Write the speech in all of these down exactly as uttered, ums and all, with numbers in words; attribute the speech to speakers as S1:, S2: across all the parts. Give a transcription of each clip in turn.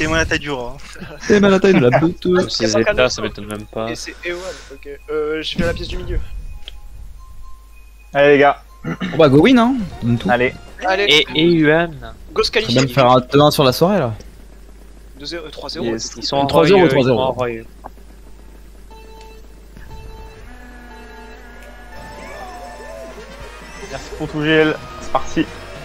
S1: T'es mal la taille du rat.
S2: T'es mal la taille de la bouteuse.
S3: Ces états, ça m'étonne même pas.
S4: Et c'est Ewan, ok. Euh, je vais à la pièce du milieu.
S5: Allez les gars.
S2: On va go win hein. Donne tout.
S5: Allez.
S4: Allez,
S3: Et, et Yuan.
S4: go se
S2: On va
S4: qualifier.
S2: même faire un deux un sur la soirée là.
S4: deux zéro, trois zéro.
S5: Yes.
S3: Ils sont en
S2: trois zéro,
S3: royeux,
S2: trois
S3: ils sont
S2: zéro.
S3: en royeux.
S5: Merci pour tout G L. C'est parti.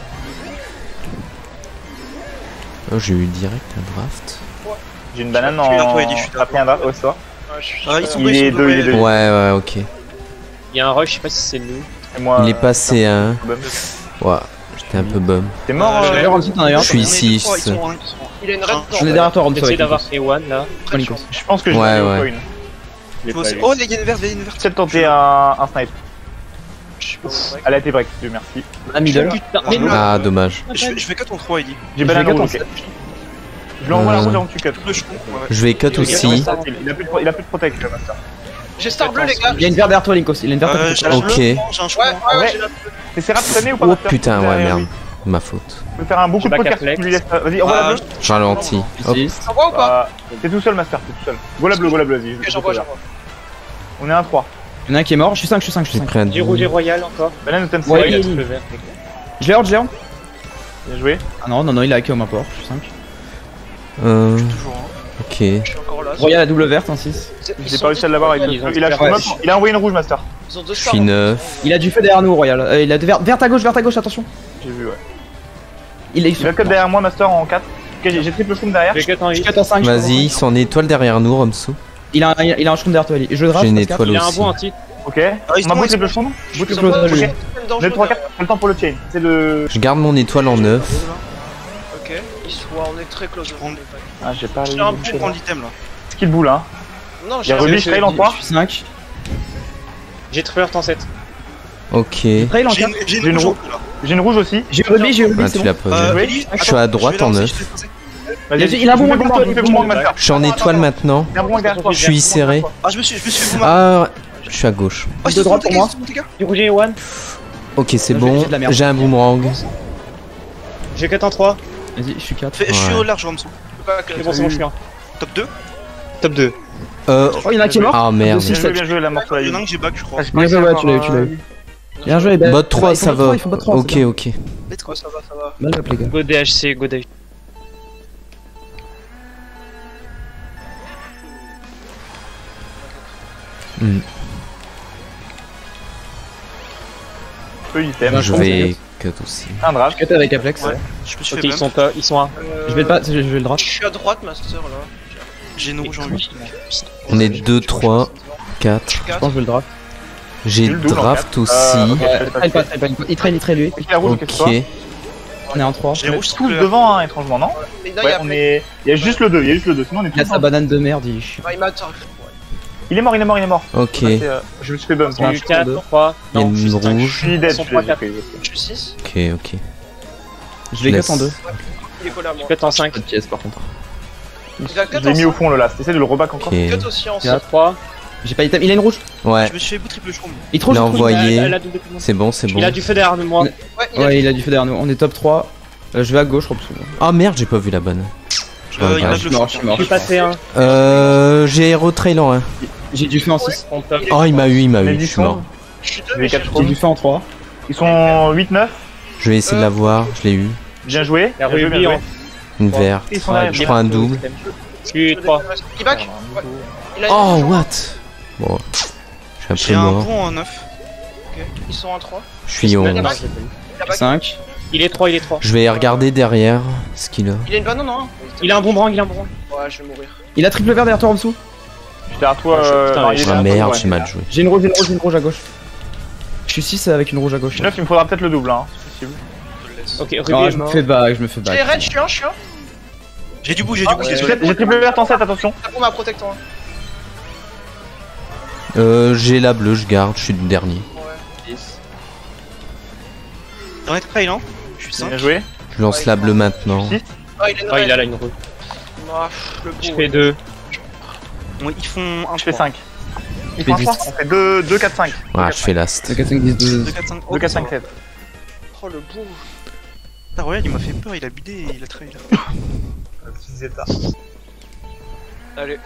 S6: Oh, j'ai eu direct un draft.
S5: J'ai une banane
S1: Je suis là,
S5: en.
S1: toi, Eddie, je suis là.
S5: T'as pris un draft au soir.
S4: Ouais, je suis-
S1: Ah, ils sont
S5: Il
S1: deux,
S5: est
S1: ils sont
S5: deux, il est deux.
S6: Ouais, ouais, ok.
S3: Il y a un rush, je sais pas si c'est nous.
S5: Et moi.
S6: Il est passé à un.
S5: Bum.
S6: Ouais, j'étais un peu bum.
S5: T'es mort
S1: Euh,
S5: euh,
S1: je
S2: D'ailleurs, ensuite, t'en as eu un.
S6: Je suis
S1: On est
S6: ici.
S1: deux, trois, ils sont en un, ils sont en un.
S4: Il a une red
S2: Je l'ai derrière toi, Romso.
S3: J'essaie
S2: avec
S3: d'avoir
S2: Nikos.
S3: Ewan là.
S2: Prends Nikos.
S5: Je pense que je
S6: Ouais,
S5: vais
S6: ouais.
S5: au coin.
S3: Je l'ai
S1: Faut
S3: pas
S1: aussi-
S3: eu.
S1: Oh, les gars, une verte, une verte.
S5: J'essaie de tenter un, un snipe.
S4: Je suis pas au break.
S5: Elle a été break, Dieu merci.
S2: La middle.
S3: Putain, mais non.
S6: Ah, dommage.
S1: Je fais- je fais que ton trois, Eddie.
S5: J'ai
S2: Je
S5: banane
S2: vais
S5: rouge,
S2: gâter
S5: ok. Je lui envoie la
S6: Euh.
S5: rouge avant que tu cut.
S1: Le chou. Ouais.
S6: Je vais cut aussi.
S5: Il a plus de, il a plus de protect, le master.
S4: J'ai star bleu, les gars.
S2: Il y a une verte derrière toi, Linkos. Il a une verte
S1: Euh,
S2: derrière
S1: j'ai
S2: toi.
S1: un
S6: Ok.
S1: bleu, j'ai un chou.
S4: Ouais, ouais,
S5: Ouais.
S4: ouais, j'ai la bleue.
S5: T'essaieras de freiner ou pas
S6: Oh
S5: master
S6: putain, ouais,
S5: Derrière
S6: merde.
S5: lui.
S6: Ma faute.
S5: Tu peux faire un beaucoup de
S3: J'ai pas
S5: podcast si tu lui
S3: Caplex.
S5: laisses. Vas-y, envoie la
S1: Ah,
S5: bleue.
S6: Je ralentis. Hop.
S2: Ici.
S4: Ça va ou pas?
S5: Bah, T'es tout seul, master, t'es tout seul. Go la bleue, go la bleue, vas-y.
S4: Ok, j'envoie, j'envoie.
S5: On est un trois.
S2: Il y en a un qui est mort. Je suis cinq, je suis cinq, je suis
S6: J'ai
S2: cinq.
S6: pris un
S3: J'ai rouge et
S6: double.
S3: royal encore.
S5: Banane ou t'aimes
S2: Ouais,
S5: serré.
S2: il-
S3: Le vert.
S2: Je l'ai hors, je l'ai hors.
S5: Bien joué.
S2: Ah non, non, non, il a hacké au maport. Je suis cinq.
S6: Euh,
S1: Toujours. hein.
S6: ok.
S4: Je suis encore là.
S2: Royal à double verte, un six.
S4: Ils
S5: J'ai
S4: sont
S5: pas réussi à l'avoir avec
S3: Ils ont-
S5: le. Il a
S2: Ouais.
S5: il a envoyé une rouge, master.
S4: Ils ont deux
S6: Je
S4: stars.
S6: suis
S4: hein.
S6: neuf.
S2: Il a du feu derrière nous, Royal. Euh, il a de verte, verte à gauche, verte à gauche, attention.
S5: J'ai vu, ouais.
S2: Il est
S5: Il a le cut derrière moi, master en quatre. Ok, j'ai j'ai triple shroom derrière.
S3: Je vais cut en
S2: Je
S3: huit.
S2: cut en cinq. je cut en
S6: Vas-y,
S2: cinq.
S6: ils sont en étoile derrière nous, Romsou.
S2: Il a, un- il a un shroom derrière toi, Ali. Je draft.
S6: J'ai une
S2: Pascal.
S6: étoile
S3: Il a un
S6: aussi.
S3: bon anti.
S5: Ok.
S1: Ah, ils
S5: On a
S1: sont-
S5: bout
S1: ils
S5: triple
S1: sont-
S5: shroom. Bout
S2: Triple
S5: triple
S2: shroom,
S5: shroom.
S2: lui.
S5: Ok. J'ai trois quatre, c'est le temps pour le chain. C'est de.
S6: Je garde mon étoile en neuf.
S4: Ok, ils sont, on est très close.
S1: On-
S5: Ah, j'ai pas.
S1: J'ai un bon pour l'item là.
S5: Skill bull, hein.
S4: Non,
S5: Il y
S4: j'ai
S5: a
S4: un
S5: Ruby,
S3: j'ai-
S5: Trail en
S2: Je
S5: trois.
S2: suis cinq.
S3: J'ai Trevor en sept.
S6: Ok.
S2: Trail en
S1: J'ai
S2: quatre.
S1: une, j'ai
S5: J'ai une
S1: une
S5: rouge.
S1: rouge là.
S5: J'ai une rouge aussi.
S2: J'ai Ruby, j'ai Ruby,
S6: Ah,
S2: c'est
S6: tu
S2: bon.
S6: l'as pas
S1: Euh,
S6: vu.
S1: Ellie,
S6: Je suis à
S1: attends,
S6: droite
S1: je vais
S6: en
S1: lancer,
S6: neuf.
S1: je vais lancer.
S5: Vas-y,
S2: Il a- il a un bon
S5: fais
S2: moment,
S5: boomerang,
S2: il
S5: fais
S2: fait
S5: boomerang,
S2: bon.
S5: master.
S6: Je suis en étoile maintenant.
S5: Il y a un boomerang derrière toi.
S6: Je suis serré.
S1: Ah, je me suis, je me suis fait vous
S6: Ah, je suis à gauche.
S1: Oh,
S2: de droite pour moi.
S3: J'ai rouge et Ewan.
S6: Ok, c'est
S2: J'ai-
S6: bon.
S2: j'ai de la merde.
S6: J'ai un boomerang.
S3: J'ai cut en trois.
S2: Vas-y, je suis quatre.
S1: Je suis
S6: Ouais.
S1: au large, Ramson.
S3: C'est bon, c'est bon, je suis un.
S1: Top deux.
S3: Top deux.
S6: Euh.
S2: Oh, il y en a un qui est mort.
S6: Ah merde.
S5: Bien joué, bien joué, la mort sur la
S1: Il y en a
S5: ligne.
S1: un que j'ai back, je crois.
S2: Bien joué, ouais, tu l'as eu, tu l'as eu. Bien joué, Ben.
S6: Bot trois,
S2: Ils font
S6: ça
S2: bot trois,
S6: va.
S2: ils font bot trois,
S6: Ok,
S2: c'est bien.
S6: ok.
S1: Let's go.
S4: Ouais, ça va, ça va.
S2: Mal up, les gars.
S3: Go D H C, go D H C.
S6: Hmm.
S5: Peu item.
S6: Je vais cut aussi.
S5: Un draft.
S2: Cut avec Aplex.
S1: Ouais. Je me suis
S3: Ok,
S1: fait
S3: ils
S1: bump.
S3: sont pas, ils sont un.
S2: Je vais le pas, je vais le drop.
S4: Je suis à droite, master là.
S1: J'ai une rouge en huit.
S6: On est deux, trois, quatre.
S2: Je pense que je vais le drop.
S6: J'ai
S5: J'ai le double en
S6: draft
S5: quatre.
S6: aussi.
S5: Euh, ok,
S2: Ouais,
S5: je vais
S2: trail pas, trail pas, il trail, il trail lui.
S5: Ok, la rouge, qu'est-ce que
S6: Ok.
S5: c'est
S2: On est en trois.
S1: J'ai
S5: On est
S1: rouge
S5: tous
S1: triple.
S5: devant, hein, étrangement, non
S4: Mais là, il y
S5: Ouais,
S4: a
S5: on est. Il y a juste le deux, il y a juste le deux, sinon on est
S2: Il a
S5: tous
S2: sa
S5: en-
S2: banane de merde, il chie.
S4: Ah, il m'a atteint.
S5: Il est mort, il est mort, il est mort.
S6: Ok.
S5: Ouais,
S6: Il
S5: c'est, euh, Je me suis fait bump.
S3: J'ai eu quatre, trois.
S6: y a
S3: Non, je
S6: une
S3: suis cinq.
S5: Je
S6: rouge.
S5: suis dead,
S3: Ils sont
S5: je
S3: trois,
S5: l'ai
S3: quatre.
S5: pris.
S4: Je suis six.
S6: Ok, ok.
S2: Je vais
S6: laisse.
S2: cut en deux.
S4: Il est collé à moi.
S3: Cut en cinq.
S2: Pas de pièce par contre.
S4: Il a
S5: Je
S4: cut
S5: l'ai
S4: en
S5: mis au
S4: cinq.
S5: fond le last. Essaye de le reback encore.
S6: Ok.
S4: Cut aussi en
S2: Quatre.
S4: cinq.
S3: trois.
S2: J'ai pas item, il a une rouge.
S6: Ouais.
S1: Je me suis fait bout triple shroom.
S2: Il est trop
S6: Il a
S2: je trouve.
S6: envoyé.
S3: Elle a double coup.
S6: C'est bon, c'est bon.
S3: Il a du feu derrière moi.
S4: Ouais, il a
S2: Ouais, il a du feu derrière nous. On est top trois. Euh, je vais à gauche, Robson.
S6: Ah merde, j'ai pas vu la bonne. Je
S1: Euh, il y en a
S6: regarde.
S1: que
S2: Je suis
S1: le
S2: mort, je suis mort.
S3: Je suis passé un.
S6: Euh. J'ai hero trail en un.
S2: J'ai du feu en six.
S3: On top.
S6: Oh, il m'a eu, il m'a
S5: Les
S6: eu. Je suis mort.
S4: Je suis deux,
S5: J'ai
S4: mais
S5: quatre
S4: j'ai-
S5: chromes.
S2: J'ai du feu en trois.
S5: Ils sont huit neuf.
S6: Je vais essayer de l'avoir. Je l'ai eu.
S5: Bien joué.
S3: Il y a
S5: Bien joué, bien
S3: Ruby
S5: joué.
S3: en.
S6: Une
S3: Trois.
S6: verte.
S5: Ils sont derrière.
S6: Je prends un double.
S3: Je suis trois.
S4: Il back. Ouais. Il a une
S6: Oh,
S4: rouge en-
S6: what? Bon. Je
S1: J'ai
S6: suis un
S1: un
S6: peu mort.
S1: bon en neuf.
S4: Ok, ils sont en trois.
S6: Je suis
S3: Non,
S6: onze.
S3: non,
S4: back.
S3: j'ai pas eu.
S4: Il a back.
S2: cinq.
S3: Il est trois, il est trois.
S6: Je vais regarder derrière ce qu'il a.
S4: Il a une banane, non?
S3: Il a un bon brang, il a un bon brang.
S4: Ouais, je vais mourir.
S2: Il a triple vert derrière toi en dessous.
S5: J'étais à toi.
S3: Ah,
S5: euh,
S3: putain,
S5: non,
S3: il
S5: il est
S3: est
S6: Ah
S5: derrière toi,
S6: merde,
S5: ouais.
S6: j'ai mal joué.
S2: J'ai une rouge, j'ai une rouge, j'ai une rouge à gauche. Je suis six avec une rouge à gauche.
S5: neuf, il me faudra peut-être le double, hein, si possible.
S3: Ok, Ruby
S2: Non,
S3: est
S2: je me
S3: mort.
S2: fais back, je me fais
S4: J'ai les
S2: back.
S4: raids, je suis un, je suis un.
S1: J'ai du bout, j'ai du bout,
S4: ouais.
S1: désolé.
S5: J'ai j'ai triple verte en sept, attention.
S4: T'as pour ma protecteur. hein.
S6: Euh, j'ai la bleue, je garde. Je suis le dernier.
S4: Ouais.
S1: Dans les trails, hein. Je suis cinq.
S5: Bien joué.
S6: Je lance la bleue maintenant.
S5: six.
S4: Ah, il a une
S3: Ah, il a
S4: raid.
S3: là une rouge.
S4: Ah, pff, le
S3: Je
S4: beau.
S3: fais deux.
S1: Bon, ils font un
S5: Je fais
S1: trois.
S5: cinq.
S2: Je
S5: Ils
S2: fais
S5: font un
S2: dix.
S5: trois. On fait deux, quatre, cinq.
S6: Ah, je fais last.
S2: deux, quatre, cinq, dix, douze.
S1: deux, quatre, cinq.
S5: deux, quatre, cinq, sept.
S4: Oh, le beau.
S1: Putain, regarde, il m'a fait peur, il a bidé et il a trahi là.
S5: Zeta.
S4: Allez.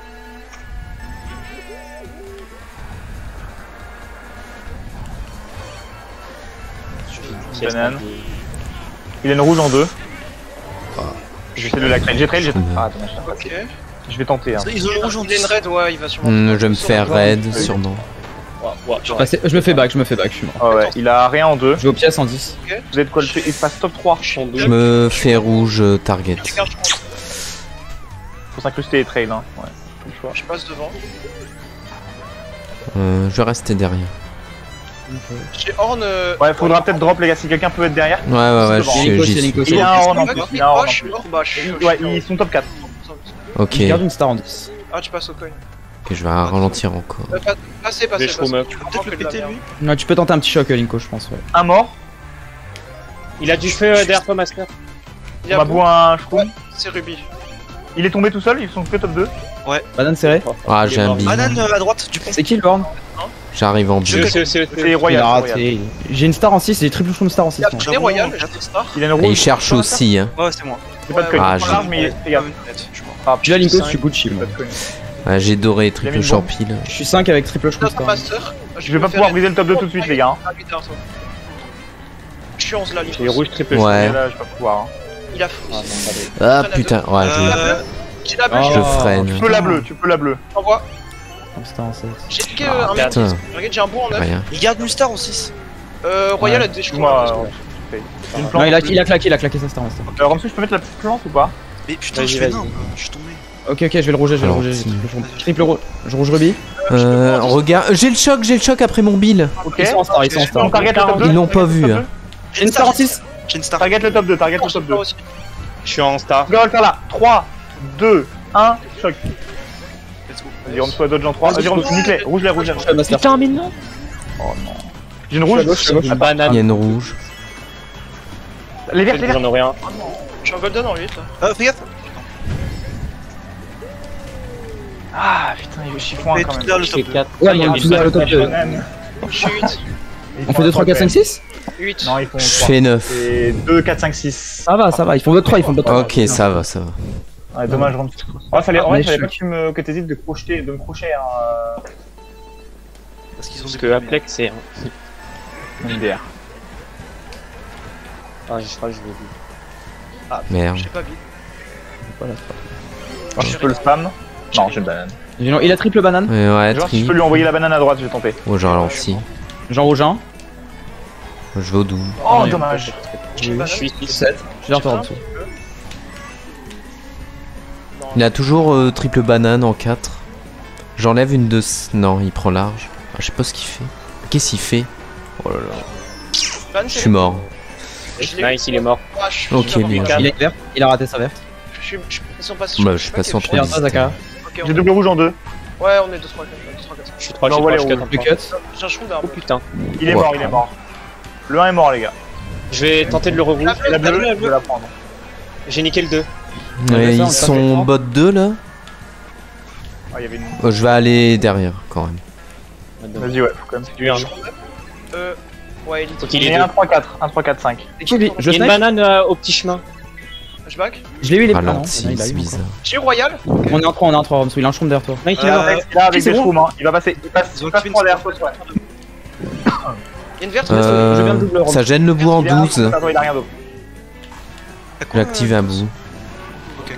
S5: Banane. Il a une rouge en deux. J'essaie de la trail. J'ai trail, j'ai trail. Ah, attends, je-
S4: Ok.
S5: je vais tenter. Hein.
S1: Ils ont le rouge en
S4: Il a une raid, ouais, il va sûrement.
S6: Hmm, je vais me faire raid, sûrement.
S3: Ouais, ouais,
S2: Je, passais- je me fais back, je me fais back, je suis mort.
S5: Ah ouais, il a rien en deux.
S2: Je vais aux pièces en dix.
S5: Vous êtes quoi le fait? Il passe top trois.
S6: Je me fais rouge euh, target.
S4: Tu gardes, je pense.
S5: Faut s'incruster les trails. Hein. Ouais. Pas le choix.
S4: Je passe devant.
S6: Euh, je vais rester derrière.
S4: J'ai Horn. euh,
S5: Ouais, faudra peut-être drop les gars si quelqu'un peut être derrière.
S6: Ouais, ouais, ouais,
S5: devant.
S6: je-
S2: Nico,
S6: j'y
S2: c'est
S6: suis.
S2: Nico.
S5: Il y a un horn en
S4: Ah,
S5: plus.
S4: il
S5: Il y a un horn en
S4: je suis
S5: plus.
S4: mort, bah, je suis.
S5: Ouais, ils sont top quatre.
S6: Ok,
S2: Je garde une star en dix.
S4: Ah, tu passes au coin.
S6: ok, je vais ralentir encore.
S4: Euh, pas- Passez, passez,
S3: Des
S4: passez.
S3: chromes.
S4: Tu peux
S1: Peut-être le péter lui.
S2: Ouais, tu peux tenter un petit choc, Linko, je pense. Ouais.
S5: Un mort.
S3: Il a du feu euh, derrière toi, Master.
S4: Il y
S5: On
S4: a
S5: va
S4: Bou,
S5: boire un shroom.
S4: c'est Ruby.
S5: Il est tombé tout seul, ils sont que top deux.
S2: Banane serrée.
S6: Ah, j'ai un bide.
S1: Banane euh, à droite du pont.
S2: C'est qui le born?
S6: J'arrive en
S3: C'est
S6: bide.
S3: c'est c'est
S5: C'est
S2: Il
S5: Royal.
S2: a
S5: c'est Royal.
S2: raté. J'ai une star en six, j'ai triple shroom star en six.
S4: Il y a
S2: moi.
S4: J'ai Royal, j'ai des stars.
S5: Il a une
S6: Et
S5: rouge.
S6: il cherche aussi, hein.
S1: Ouais, c'est moi.
S5: C'est pas de
S4: Ouais,
S5: coin.
S6: Ah,
S5: Il est
S6: j'ai-
S5: large, mais fais gaffe.
S1: Je suis mort.
S5: Ah,
S2: Puis là, Linko,
S5: putain,
S2: je suis Gucci.
S5: pas
S2: moi.
S5: de coin.
S6: Ouais, j'ai doré
S5: Il a
S6: triple
S5: mis
S6: champi là.
S2: Je suis cinq avec triple
S4: Je
S2: shroom
S4: passe
S2: star.
S4: Master.
S5: Je vais pas pouvoir briser le top deux tout de suite, les gars. hein.
S4: Ah, lui, derrière toi. Je suis onze là, lui.
S3: Il est rouge triple.
S6: Ouais.
S5: Et là, je vais pas pouvoir. hein.
S4: Il a
S3: Ah,
S4: fou.
S3: non, pardon.
S6: Ah putain, ouais, je,
S1: Euh,
S4: J'ai la bleue,
S2: Oh.
S4: j'ai
S6: je freine.
S5: Tu peux la bleue, tu peux la bleue.
S4: t'envoie.
S2: Star en sept.
S4: J'ai piqué
S6: Ah,
S4: euh, un mec.
S6: putain.
S4: Regarde, j'ai un bon en neuf.
S6: Rien.
S1: Il garde une star en six.
S4: Euh, Royal
S2: Ouais.
S4: a des chevaux.
S5: Moi, j'ai une plante.
S2: Non, il a,
S5: en plus.
S2: il a claqué, il a claqué sa star en star.
S5: Euh, Ramsey, je peux mettre la plante ou pas?
S1: Mais putain,
S3: Vas-y,
S1: je fais
S3: vas-y.
S1: nain. Je suis tombé.
S2: Ok, ok, je vais le rouger, je vais le
S6: Alors,
S2: rouger.
S6: si.
S2: Triple shroom. Triple rouge. Je rouge Ruby.
S6: Euh, regarde, j'ai le choc, j'ai le choc après mon bill.
S5: Ok.
S2: Ils sont en star, ils sont en star.
S5: On target le top deux.
S6: Ils l'ont pas vu, hein.
S2: J'ai une star en six.
S1: J'ai une star.
S5: Target le top deux, target le
S4: J'ai
S5: top deux.
S4: aussi.
S3: Je suis en star.
S5: On va le faire là. trois, deux, un, choc.
S1: Let's go.
S5: Vas-y, Ramsey, dodge en trois. Vas-y, Ramsey, nique-les. Rouge les, rouge les.
S2: Je suis à master.
S3: Putain, mais non.
S5: J'ai une rouge.
S2: Je suis à gauche.
S3: La banane.
S6: Il y a une rouge.
S5: Les vertes, les vertes.
S3: J'en ai rien.
S4: Je suis en golden en huit là.
S1: Euh, fais gaffe.
S5: Ah putain, il est chiffon
S1: Fais
S5: quand
S1: tout
S5: même.
S1: vers le
S3: Je fais
S1: top.
S3: quatre.
S2: Ouais,
S3: Ah, il y a
S2: mais
S3: une
S2: tu dois le top deux.
S5: Banane.
S4: Je suis huit.
S2: On fait deux, trois, quatre, cinq, six.
S4: huit.
S5: Non, ils font
S6: Je
S5: trois.
S6: fais neuf.
S5: C'est deux, quatre, cinq, six.
S2: Ça va, ça va, ils font deux, trois, ils font deux, trois.
S6: Ok, ça va, ça va.
S5: Ouais, dommage, Ramsey. Ouais, fallait, en vrai,
S2: Mais
S5: fallait
S2: je
S5: pas que
S2: suis-
S5: tu me, que t'hésites de crocheter, de me crocher un,
S1: Parce qu'ils ont
S3: Parce
S1: des
S3: que Aplex, c'est.
S5: un D R.
S3: Ah, je crois que je l'ai vu.
S6: Merde.
S1: J'ai pas vite.
S2: Voilà.
S5: Alors, je peux le spam. Non, j'ai une banane.
S2: J'ai- Il a triple banane.
S6: Ouais, ouais,
S5: Genre, si je
S6: tri.
S5: peux lui envoyer la banane à droite, je vais tenter.
S6: Oh, j'ai ralenti.
S2: J'en rouge un.
S6: Je vais au double.
S5: Oh,
S2: Ouais.
S5: dommage.
S4: J'ai
S3: Je
S4: banane.
S3: suis six.
S2: sept. J'ai l'air en dessous.
S6: Il a toujours euh, triple banane en quatre. J'enlève une de... Non, il prend large. Ah, je sais pas ce qu'il fait. Qu'est-ce qu'il fait? Oh là là.
S4: Ban,
S6: Je
S4: c'est-
S6: suis mort.
S4: Je l'ai-
S3: Nice, il est mort.
S4: Ah, je suis
S6: Ok,
S4: super
S6: bien.
S4: bon.
S2: Il est vert. Il a raté sa verte.
S4: Je suis. je- Ils sont passés.
S6: Bah, je suis passé en
S4: Ok,
S6: trois.
S2: Regarde ça, Zaka.
S4: ok,
S5: J'ai
S4: on-
S5: double rouge en deux.
S4: Ouais, on est deux, trois, quatre, deux, trois, quatre.
S3: Je suis trois, je
S5: Non,
S3: suis
S5: voilà,
S3: trois, je
S5: rouge.
S3: suis
S2: Le
S3: quatre.
S2: cut.
S4: J'ai un chou d'arbre.
S3: Oh putain.
S5: Il est
S6: Ouais.
S5: mort, il est mort. Le un est mort, les gars.
S3: Je vais tenter de le rerouler.
S5: Et la bleue, je vais la prendre.
S3: J'ai niqué le deux.
S2: Ouais,
S6: Ouais,
S2: ça, on
S6: ils
S2: le
S6: sont
S2: fait.
S6: bot deux là.
S5: Ah, il y avait une.
S6: Oh, je vais aller derrière quand même.
S5: Vas-y, ouais, faut quand même.
S3: Lui, un.
S4: Euh. Ouais, Elite.
S3: Ok, il
S5: Il
S3: est
S5: est
S3: deux.
S5: un trois quatre, un trois quatre cinq.
S2: C'est qui lui? Je
S3: Il y a une
S2: snipe.
S3: banane euh, au petit chemin.
S4: Je back.
S2: Je l'ai eu, il est pas.
S6: Ralenti,
S2: Non, il a
S6: c'est
S2: eu
S6: bizarre.
S4: J'ai Royal.
S2: encore. On est en trois, on est en trois, Ramsou. Il a un shroom derrière toi.
S3: Nice, il est
S1: Euh,
S3: mort.
S5: Là, avec
S2: c'est
S5: des
S2: bon.
S5: shrooms, hein. Il va passer. Il passe,
S1: Ils ont
S5: il passe
S1: tué une
S5: trois derrière
S1: star.
S5: toi, ouais.
S4: Il y a une verte.
S6: Euh,
S2: je viens de double Rome.
S6: ça gêne le bout en
S5: Il est un-
S6: douze.
S5: Attends, il a rien d'autre.
S1: T'as quoi,
S6: J'ai activé
S1: euh,
S6: un bout.
S1: Ok.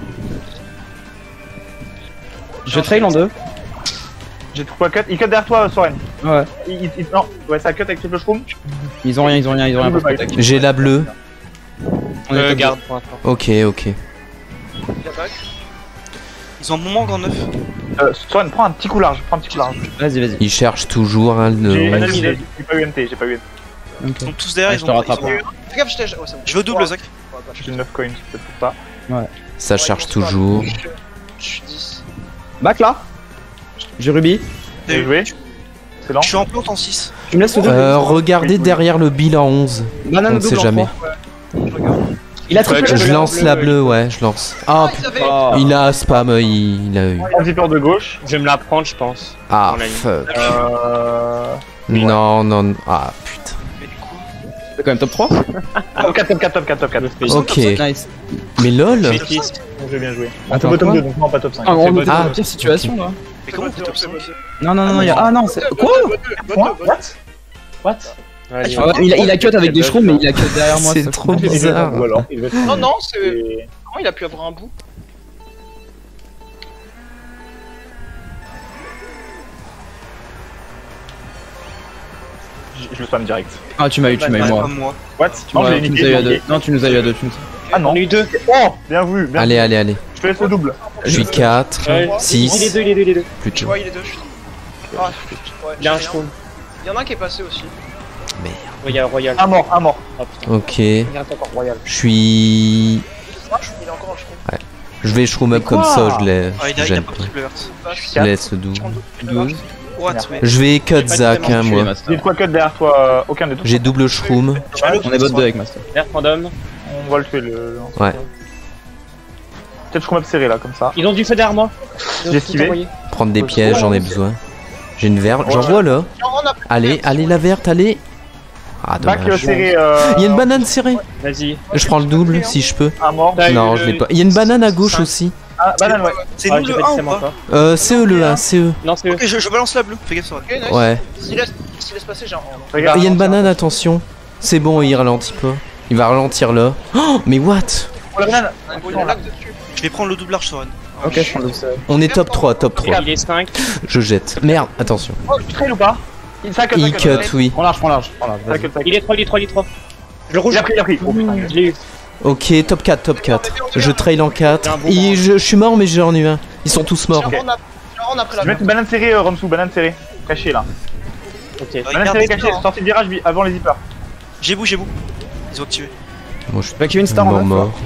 S2: Je trail en deux.
S5: J'ai trois cut. Il cut derrière toi, Soren.
S2: Ouais.
S5: Il, il, il- non, ouais, ça cut avec triple shroom.
S2: Ils ont rien, ils ont rien, ils ont rien.
S5: Double
S2: pour se
S5: back.
S2: protect.
S6: J'ai la bleue.
S2: On est
S3: Euh,
S2: top
S3: garde pour l'instant.
S6: Ok, ok.
S4: Il a back.
S1: Ils ont un bon manque en neuf.
S5: Euh, Soren, prends un petit coup large. Prends un petit coup large.
S2: deux. Vas-y, vas-y.
S6: Il cherche toujours hein,
S5: J'ai
S6: le
S5: j'ai-
S6: onze.
S5: j'ai- j'ai pas eu M T, j'ai pas eu M T.
S2: Ok.
S1: Ils sont tous derrière.
S2: Ouais,
S1: ils
S2: je
S1: ont
S2: te
S1: ils
S2: rattrape.
S1: ont eu-
S4: Fais gaffe, je t'ai. Ouais, c'est bon.
S1: Je veux double, Zach.
S4: Ouais, bah, je-
S5: J'ai neuf coins, c'est peut-être pour ça.
S6: Ça
S4: Ouais,
S6: cherche
S4: ils vont se
S6: toujours.
S4: parler. Je suis dix.
S2: Back là. J'ai Ruby.
S5: Bien joué. C'est lent.
S1: Je suis en plante en six.
S2: Tu me laisses le deux.
S6: Euh, regardez derrière le bill en onze.
S2: Banane
S6: on ne
S2: double
S6: sait
S2: en
S6: jamais.
S2: trois.
S4: Je regarde.
S2: Il a triple.
S3: Ouais,
S6: Je lance la bleue, ouais, je lance. Ah,
S4: Ah, ils avaient.
S2: Oh.
S6: il a spam, il, il a eu.
S5: Un zipper de gauche.
S3: Je vais me la prendre, je pense.
S6: Ah,
S3: On l'a eu.
S6: fuck.
S5: Euh.
S6: Non, non, non. Ah, putain.
S1: Mais du coup.
S5: Peut-être
S2: quand même top trois.
S5: Top quatre, top quatre, top quatre, top quatre.
S6: Ok.
S2: Nice.
S6: Mais lol.
S3: Fils.
S5: Bon, j'ai bien joué.
S2: Attends,
S5: Top
S2: quoi
S5: deux, donc non, pas top cinq.
S2: Ah, on
S3: bon,
S2: était dans
S6: ah.
S2: la pire situation là.
S1: Mais comment on fait top cinq?
S2: Non, non, non, non, il y a. Ah non, c'est. Quoi
S5: What What What
S3: Allez,
S2: Ah ouais, il, a, il a cut avec des shrooms, mais il a cut derrière moi.
S6: C'est
S2: ça
S6: trop
S2: fout.
S6: bizarre.
S5: Ou alors, il va être-
S4: Non, non, c'est.
S5: Et-
S4: Comment il a pu avoir un bout?
S5: Je je le spam direct.
S2: Ah, tu m'as eu, tu m'as eu
S1: Ouais,
S2: moi.
S1: comme moi.
S5: What
S2: Tu
S5: Non,
S2: m'as
S5: je l'ai
S2: tu nous
S5: niqué.
S2: as eu à deux.
S5: niqué.
S2: Non, tu nous as eu à deux. tu nous-
S5: Ah non.
S3: On a eu deux.
S5: Oh Bien vu, bien
S6: Allez, allez, allez.
S5: Je te laisse le double.
S6: Je suis quatre,
S3: Ouais, Il est
S6: six,
S3: deux, il est deux, il est deux.
S6: plus de
S4: Tu
S6: gens.
S4: vois, il est deux. Ah, ouais,
S3: Il a un
S4: j'ai rien.
S3: shroom.
S4: Il y en a un qui est passé aussi.
S3: Royal, Royal.
S5: Un mort, un mort.
S3: Ah putain.
S6: Ok.
S3: Il reste encore Royal.
S6: Je suis.
S4: Ah, je- il est encore un shroom.
S6: Je vais shroom up comme ça, je laisse.
S1: Ah, il a,
S6: Je
S1: il a
S6: gêne
S1: pas
S6: pas.
S1: triple vert.
S6: Je laisse doux.
S2: douze.
S1: What, mais.
S6: Je vais cut Zach, hein,
S2: Tu es
S6: moi.
S2: master.
S5: Dites quoi cut derrière toi euh, Aucun des deux.
S6: J'ai double shroom.
S2: On est bot deux avec master.
S3: Air random.
S5: On va le tuer le.
S6: Ouais.
S5: Peut-être je up serré là, comme ça.
S3: Ils ont du feu derrière moi. Ils ont
S5: J'ai
S3: tout
S5: esquivé.
S3: envoyé.
S6: Prendre des pièges, j'en ai besoin. J'ai une verte. J'en vois là.
S4: Non, on a
S6: Allez, allez, la verte, allez. Ah,
S5: Back euh,
S6: dommage.
S5: serré. Euh...
S6: Il y a une banane serrée.
S3: Vas-y.
S6: Je prends le double si je peux.
S5: Un mort.
S3: T'as eu
S6: Non,
S3: le-
S6: je l'ai pas. Il y a une banane à gauche aussi.
S5: Ah, banane, ouais.
S1: C'est
S3: Ah,
S1: nous
S3: j'ai
S1: le
S3: pas
S1: un
S3: dit
S1: ou
S3: ça moi
S1: pas?
S3: encore.
S6: Euh, c'est eux le un, c'est eux.
S3: Non, c'est eux.
S1: Ok, je, je balance la bleue. Fais gaffe, ça va.
S4: Ok, nice.
S6: Ouais.
S4: S'il laisse, s'il laisse passer, j'ai un.
S5: Regarde.
S6: Il y a une banane, attention. C'est bon, il ralentit pas. Il va ralentir là. Oh, mais what?
S5: Oh, la banane.
S4: Oh, il y a un lac dessus.
S1: Je vais prendre le double large, Soren.
S2: Ok, je prends le douze.
S6: On est top trois, top trois.
S3: Il est cinq.
S6: Je jette. Merde, attention.
S5: Oh, tu trail ou pas Il ça cut,
S6: Il
S5: ça
S6: cut, oui.
S2: Prends large, prends large. Prends large.
S5: Ça
S2: vas-y.
S5: cut, ça cut.
S3: Il est trois, il est trois, il est trois. Je le rouge.
S5: Il a pris, il a pris. Oh, putain.
S3: Je l'ai eu.
S6: Ok, top quatre, top quatre. Je trail en quatre. Et je, je suis mort, mais j'en ai eu un. Ils sont tous morts.
S4: Tiens, on a, on a pris
S5: Je
S4: la
S5: vais mettre une banane serrée, euh, Romsou, banane serrée. Caché là.
S3: Ok.
S1: Euh,
S5: Banane
S1: garde
S5: serrée,
S1: des
S5: cachée.
S1: plans, hein.
S5: Sortie de virage bi- avant les zippers.
S1: J'ai bout, j'ai bout. Ils ont activé.
S6: Moi, je suis
S2: Bah, qui a une star en
S6: mort,
S2: neuf,
S6: mort.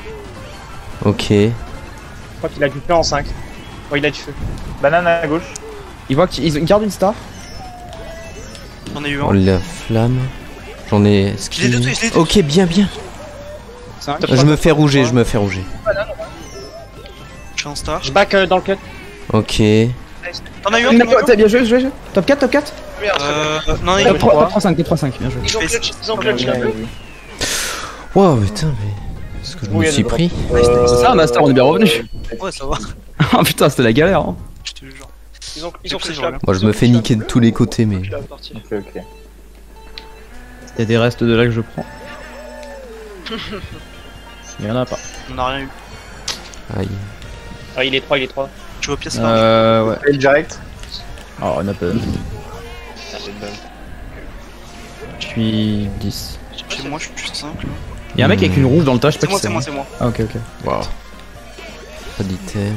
S6: Ok.
S3: Je crois qu'il a du feu en cinq. Oh, il a du feu.
S5: Banane à gauche.
S2: Ils voient qu'ils gardent une star.
S1: J'en ai eu
S6: Oh
S1: un.
S6: la flamme. J'en ai.
S1: Je l'ai détruit, je l'ai détruit.
S6: Ok, bien, bien.
S2: cinq.
S6: Je me fais rouger, je me fais rouger.
S1: Je suis en star.
S3: Je back euh, dans le cut.
S6: Ok.
S1: T'en as eu un, t'en as eu un
S2: T'as bien joué, joué, joué. Top quatre, top quatre.
S4: Merde,
S1: Euh. Non, il y
S2: Top
S1: a
S2: trois, top trois cinq, top trois cinq, bien joué.
S4: Ils ont clutch, ils ont clutch la bleue.
S6: Wow, putain, mais. Est-ce que je me suis pris?
S2: C'est ça, master, on est bien revenu.
S1: Ouais, ça va.
S2: Oh putain, c'était la galère. Hein.
S1: Je te jure.
S4: Ils ont, ils ont
S1: C'est
S4: clutch
S1: ça,
S4: la
S1: voilà.
S6: Moi, je me fais niquer de tous les côtés, mais.
S4: la partie.
S5: Ok, ok.
S2: Il y a des restes de là que je prends. Il y en a pas.
S1: On a rien eu.
S6: Aïe.
S3: Ah, il est trois, il est trois.
S1: Tu vois, pièce là.
S2: Euh, ouais.
S5: Trail direct.
S2: Oh, on a pas.
S3: Ah, c'est une bonne.
S2: Je suis dix.
S1: Chez moi, je suis cinq. là.
S2: Y'a un mec avec une rouge dans le tas, je sais
S1: C'est
S2: pas
S1: moi,
S2: qui
S1: c'est moi, c'est moi.
S2: Ah, ok, ok.
S6: Waouh. Pas d'item.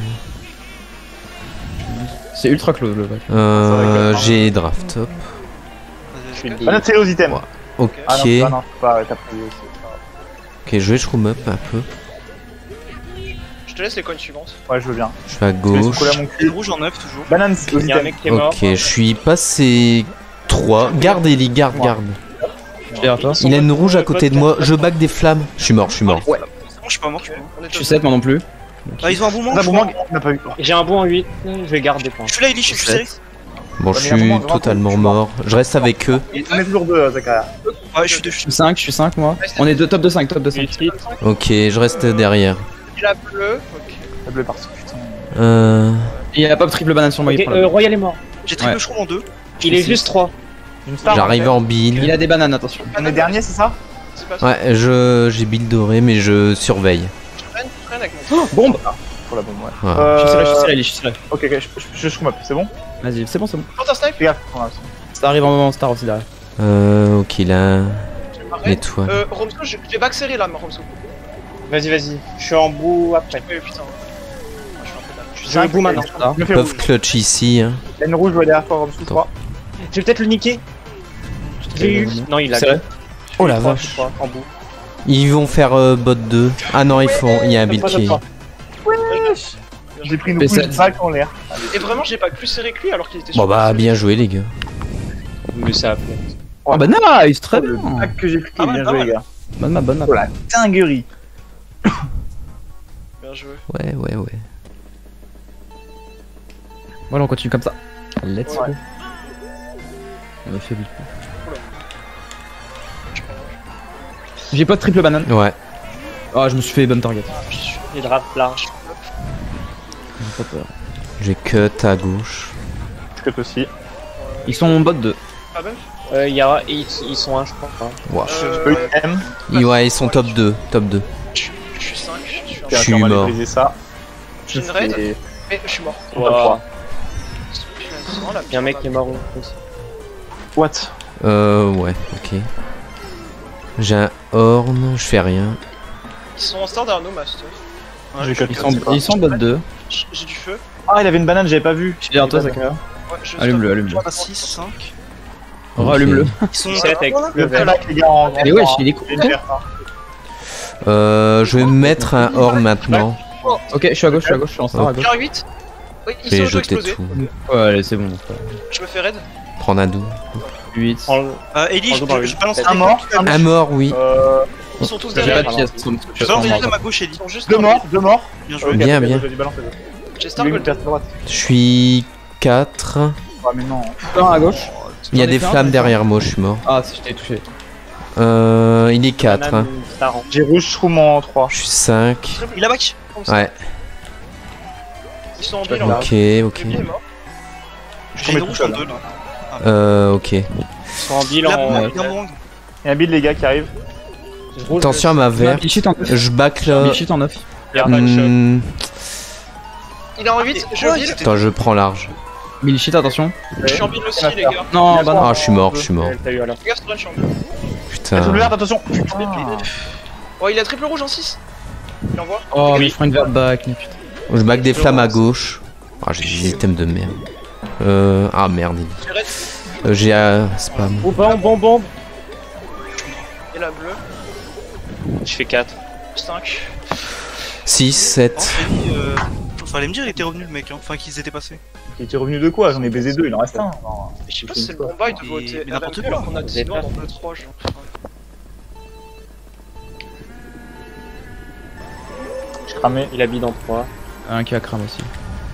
S2: C'est ultra close le bac.
S6: Euh. J'ai draft top.
S3: Je suis
S1: Vas-y,
S3: le
S5: Banane serrée aux items.
S6: Ok.
S5: Ah non, ah non, pas, ouais, t'as pris aussi.
S6: Ok, je vais shroom up un peu.
S4: Je te laisse les coins suivantes.
S5: Ouais, je veux bien.
S6: Je suis à
S5: Je vais
S6: gauche.
S5: coller à mon
S1: Le
S5: cul.
S1: rouge en neuf, toujours.
S5: Banane aux
S3: Il y a un
S5: items.
S3: mec qui est mort.
S6: Ok, je suis passé trois. Garde Ellie, garde, garde.
S2: Je suis derrière toi.
S6: Il a une rouge à côté de moi. Je back des flammes. Je suis mort, je suis mort.
S1: C'est bon, je suis pas mort, je suis pas mort.
S4: On est
S2: Je suis
S4: top.
S2: sept, moi non plus.
S1: Ah, ils ont un bon manque.
S5: Ça,
S1: je
S5: bon,
S1: crois.
S5: manque, on n'a pas eu.
S3: J'ai un bon en huit. Je vais garder des points.
S1: Je suis là, Ellie, je suis serré.
S6: Bon, je
S5: Ouais, mais à un moment,
S6: suis
S5: grand
S6: totalement
S5: coup, je suis mort.
S6: mort. Je reste avec eux.
S5: On est toujours deux, euh, Zakaria.
S1: Ouais, je suis deux, je
S2: Je
S1: suis
S2: suis cinq, je suis cinq moi. On est deux top de cinq, top de cinq.
S3: huit, huit.
S6: Ok, je reste derrière.
S4: Il a bleu. Ok.
S5: La bleue parce que putain.
S6: Euh.
S2: Et il y a pas de triple banane sur moi,
S3: Ok,
S2: il prend
S3: euh,
S2: la-
S3: Royal est mort.
S1: J'ai triple
S2: Ouais.
S1: chroom en deux.
S3: Il est
S2: six.
S3: juste trois.
S5: Une star.
S6: J'arrive en
S2: Il
S6: build.
S2: a des bananes, attention.
S5: On est dernier, c'est ça
S4: C'est pas ça.
S6: Ouais, je j'ai build doré, mais je surveille.
S4: Je traîne, je traîne avec mon.
S2: Bombe.
S5: Pour la bombe, ouais.
S6: Voilà.
S2: Je suis serré, je suis
S5: Euh,
S2: serré, je suis serré.
S5: Ok, ok, je, je, je shroom up, c'est bon?
S2: Vas-y, c'est bon, c'est bon.
S4: Counter snipe.
S5: Fais gaffe, on a-
S2: Ça arrive en moment star aussi derrière.
S6: Euh. Ok, là.
S4: Arrête.
S6: Étoile.
S4: Euh, Romso, je je vais back serrer là, Romso.
S3: Vas-y, vas-y. Je suis en bout après.
S4: Eh putain. Ah, je suis un peu mal.
S5: Je suis
S3: J'ai un
S5: cinq,
S3: bout maintenant.
S2: Star.
S5: Je me fais
S6: Peuvent
S5: rouge.
S6: clutch ici. Hein.
S5: Il y a une rouge ouais, derrière toi, Romsou, trois.
S3: Je vais peut-être le niquer. J'ai eu. Non, il a.
S2: C'est vrai.
S6: Oh la
S3: Trois,
S6: vache.
S3: trois, en bout.
S6: Ils vont faire euh, bot deux. Ah non, ils font. Il y a un build
S3: Top trois,
S6: qui.
S3: top trois.
S5: J'ai pris une
S2: P
S5: rouge
S2: sept.
S5: back en l'air.
S4: Et vraiment, j'ai pas plus serré que lui alors qu'il était
S6: Bon
S4: sur
S6: bah, bien joué, les gars.
S3: Mais ça a fait.
S2: Oh bah nice, très
S5: Le
S2: bien.
S5: back que j'ai pris,
S1: Ah ouais,
S5: bien
S1: pas
S5: joué,
S1: mal.
S5: les gars.
S2: Bonne map, bonne map.
S5: Oh la dinguerie.
S4: Bien joué.
S6: Ouais, ouais, ouais.
S2: Voilà, on continue comme ça. Let's
S5: Ouais.
S2: go. On a fait vite. J'ai pas de triple banane.
S6: Ouais.
S2: Ah, je me suis fait bonne target.
S3: Les draps larges.
S2: J'ai pas peur.
S6: J'ai cut à gauche.
S5: Je cut aussi.
S2: Ils sont en bot deux.
S4: Ah ben
S3: Euh, y a, ils, ils sont un, je crois. Hein.
S6: Wow.
S4: euh,
S5: Eux, ils aiment.
S6: Ils- Ouais, ils sont top deux. Top deux.
S4: Je je suis cinq, je suis
S6: Je
S4: un...
S6: suis
S5: on va aller
S6: mort.
S5: briser ça.
S4: J'ai une raid,
S5: Et-
S4: mais je suis mort.
S5: Top trois.
S4: Putain, la
S3: Y'a un mec qui est mort aussi.
S5: What?
S6: Euh, ouais, ok. J'ai un horn, je fais rien.
S4: Ils sont en star derrière nous, Master.
S1: Ouais,
S5: J'ai
S1: je-
S5: cut.
S2: Ils sont, ils sont en bot deux.
S4: J'ai j'ai du feu.
S5: Ah, il avait une banane, j'avais pas vu.
S2: Je suis derrière toi, Zachary.
S4: Ouais, je
S2: Allume-le, allume-le.
S1: trois, six, cinq.
S2: Allume-le.
S1: Ils sont
S3: sept avec
S1: voilà.
S3: le
S5: Le
S3: vert.
S5: back, les gars, en
S2: Mais wesh, il est con.
S5: J'ai une verte, hein.
S6: Euh, je vais mettre un horn maintenant.
S2: Ok, je suis à gauche, je suis à gauche, je suis en star à gauche.
S4: J'ai un huit. Oui,
S6: Je
S4: ils sont
S6: vais jeter
S4: auto-explosés.
S6: tout.
S2: Ouais, allez, c'est bon.
S4: Je me fais raid.
S6: Prendre un doux.
S2: huit.
S3: Prends le-
S1: Euh, Ellie,
S3: Prends-le dans
S1: je,
S3: le-
S1: je balance
S5: Un mort, un
S6: Un mort, oui.
S5: Euh,
S4: Ils sont tous
S2: J'ai
S4: derrière.
S2: pas de pièce.
S1: Je balance Ellie à ma gauche, Ellie.
S4: Ils sont juste
S5: deux
S4: dans
S5: morts, deux morts.
S1: Bien joué.
S5: Ok,
S6: Bien,
S5: ok,
S6: bien.
S5: vas-y, balance les deux.
S4: le- J'ai
S5: Il
S4: star
S5: y a une
S4: gold.
S5: carte à droite.
S6: Je suis quatre.
S5: Ah, mais non.
S2: Un à gauche.
S6: Il y a
S2: J'en ai
S6: des
S2: fait un,
S6: flammes
S2: j'en ai fait un.
S6: derrière moi, je suis mort.
S2: Ah, si je t'ai touché.
S6: Euh, il est quatre.
S3: banane, star en-
S5: J'ai rouge, shroom en trois.
S6: Je suis cinq.
S1: Il a back.
S6: Ouais,
S4: Ils sont en bill en
S5: Là.
S6: ok,
S4: Le
S6: ok.
S4: bill est mort.
S1: J'ai
S5: tombé
S1: une
S5: tout
S1: rouge
S5: seul,
S1: en deux là.
S6: Euh, ok.
S3: Ils sont en bill
S1: Il a
S3: en.
S1: bouang, il a bouang.
S5: Il y a un build, les gars, qui arrive.
S3: Rouge,
S6: Attention à ma verte.
S2: Bichit en neuf.
S6: Je back là.
S2: Bichit en neuf.
S3: il y a pas de choc.
S6: Hmm,
S4: Il est en huit, je
S1: Ouais,
S4: bill.
S1: c'était-
S6: Attends, je prends large.
S2: Billichit, attention.
S4: Je suis en bill aussi, les gars.
S2: Non, bah non.
S6: Ah, je suis mort, je suis mort.
S3: Elle t'a eu alors.
S4: Les gars, c'est vrai, je suis en bill.
S6: Putain.
S5: Double verte, attention.
S4: Oh, il a triple rouge en six. Il envoie.
S2: Oh, mais je prends une verte back. mais putain.
S6: Je back des flammes à gauche. Ah, j'ai des items de merde. Euh, ah merde. il-
S4: Je raid.
S6: Euh, J'ai un spam.
S3: Oh, bombe, bombe, bombe.
S4: Et la bleue.
S3: Je fais quatre.
S4: cinq.
S6: six, sept.
S1: Ellie, euh, fallait me dire, il était revenu le mec, hein. Enfin, qu'ils étaient passés.
S5: Il était revenu de quoi? J'en ai baisé deux, il en reste un.
S4: Je sais pas si c'est le bon bail de
S1: Et-
S4: voter
S1: mais n'importe
S4: R M P
S1: quoi.
S4: alors qu'on a des
S3: Vous
S4: noirs
S3: êtes
S4: dans le trois, genre.
S5: Je cramé.
S3: Il habille dans trois.
S2: Un qui a crame aussi.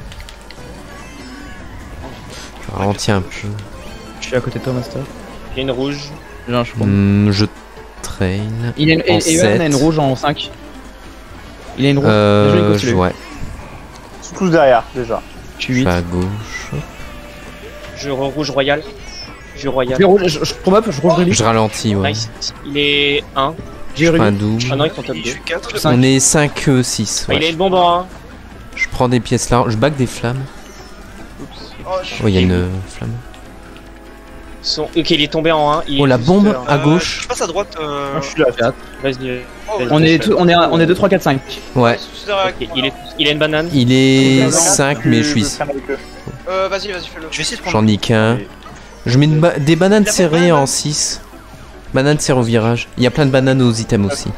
S6: Je ralentis un peu.
S2: Je suis à côté de toi, Master.
S3: J'ai une rouge.
S2: Non, je prends.
S6: Hmm, je train.
S2: Il a une,
S6: En
S2: et, et Evan a une
S6: sept.
S2: rouge en cinq. Il a une rouge. Bien joué,
S6: Euh,
S2: Nico, tu
S6: je,
S2: l'as eu.
S6: ouais.
S5: Ils sont tous derrière, déjà.
S2: Je suis
S6: Je
S2: huit.
S6: suis à gauche.
S3: Je re- rouge royal. Je royal.
S2: Je rouge, je, je, je, up, je rouge relis.
S6: Je ralentis, ouais.
S3: Nice. Il est un.
S2: J'ai
S6: Je prends un
S2: relis.
S6: double.
S3: Ah non, ils sont top
S1: Ellie,
S3: deux.
S1: je suis quatre.
S2: cinq.
S6: On est cinq, six.
S3: Ah, il a
S6: Ouais.
S3: une bombe en un.
S6: Je prends des pièces là. Je back des flammes.
S4: Oh, je suis.
S6: Oh, il y a une euh, flamme.
S3: Son... Ok, il est tombé en un. Il
S6: Oh,
S3: est
S6: la
S3: juste,
S6: bombe
S3: euh,
S6: à
S1: Euh,
S6: gauche.
S1: Je passe à droite. Euh...
S5: Moi, je suis là.
S3: Vas-y.
S4: Oh,
S2: On est, tout, on est, à- on est deux, trois, quatre, cinq.
S6: Ouais.
S4: tous derrière avec
S3: Ok,
S4: moi,
S3: il,
S4: là.
S3: est... il a une banane.
S6: Il est
S5: Non,
S6: cinq,
S5: je-
S6: mais je
S5: je
S6: suis.
S5: traîne avec eux.
S4: Euh, vas-y, vas-y, fais-le.
S1: Je vais essayer de prendre.
S6: J'en nique un. Je mets une ba- des bananes serrées en six. Bananes serrées au virage. Il y a plein de bananes aux items aussi.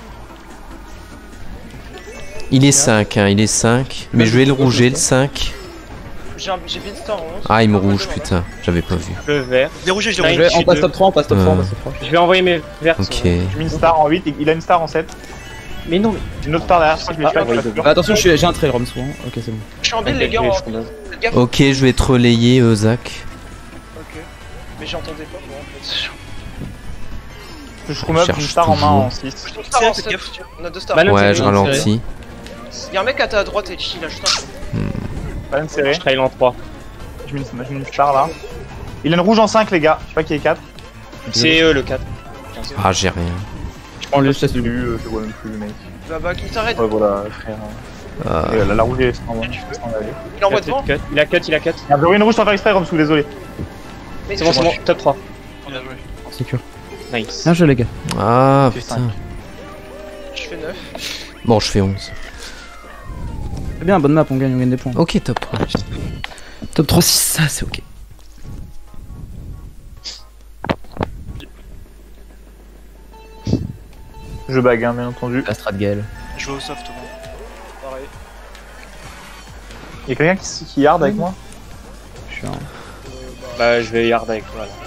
S6: Il est cinq, hein, il est cinq. Mais je vais le rouger, le cinq.
S4: J'ai un... j'ai beat star en onze.
S6: Ah, il me rouge, putain. J'avais pas vu.
S3: Le vert.
S1: Je l'ai rougé, je
S3: Nice.
S1: l'ai
S2: Je
S1: rougé.
S2: vais, on
S3: suis
S2: passe
S3: deux.
S2: top trois, on passe top trois, on
S6: Euh.
S2: passe top trois.
S3: Je vais envoyer mes verts.
S6: Ok.
S5: J'ai mis une star en huit, et il a une star en sept.
S3: Mais non, mais.
S5: J'ai une autre star derrière, je crois que je l'ai
S3: Ah,
S5: fait,
S3: ouais,
S5: je suis pas sûr.
S2: Bah, attention, je suis- j'ai un trail rom souvent. Ok, c'est bon.
S4: Je suis en bill,
S3: Ok,
S4: les gars.
S3: je
S4: en-
S3: vais- je condamne.
S4: Faites gaffe.
S6: Ok, je vais te relayer, euh, Zach.
S4: Ok. Mais j'entendais pas, moi, en fait.
S5: Je shroom up,
S6: cherche
S5: une star en main
S6: toujours.
S5: en six.
S4: Je suis star en
S1: Faites
S4: sept.
S1: gaffe.
S4: On a deux stars.
S3: Banane,
S6: Ouais,
S3: c'est
S6: je
S3: bien
S6: ralentis.
S4: Y'a un mec à ta droite et chill là, juste un.
S5: Banane serrée.
S3: Je trail en trois.
S5: Je mets une, je mets une star là. Il a une rouge en cinq, les gars. Je sais pas qui est quatre.
S3: C'est eux le quatre.
S6: Ah, j'ai rien.
S2: Je prends le
S5: Je l'ai eu, euh, je le vois même plus, le mec.
S4: Bah, bah, il t'arrête.
S5: Ouais, voilà, frère.
S6: Ah,
S5: Et, euh, la, la rouge, elle est en
S4: Il envoie devant.
S3: Cut. Il a cut, il a cut.
S5: Il y a une rouge sans faire exprès, Romsou, désolé.
S4: Mais
S3: C'est bon, c'est bon. Top trois.
S1: Bien joué.
S2: C'est sûr.
S3: Nice.
S2: Bien joué, les gars.
S6: ah
S5: J'ai
S6: putain.
S5: cinq.
S4: Je fais neuf.
S6: Bon, je fais onze.
S2: C'est bien, bonne map, on gagne, on gagne des points.
S6: Ok, top trois.
S2: Top trois, six, ça, c'est ok.
S5: Je bague, hein, bien entendu.
S2: La strat Gale.
S1: Je vais au soft, bon.
S4: Pareil.
S5: Il y a quelqu'un qui, qui yard avec moi?
S2: Je suis un.
S3: Bah, je vais yard avec toi là.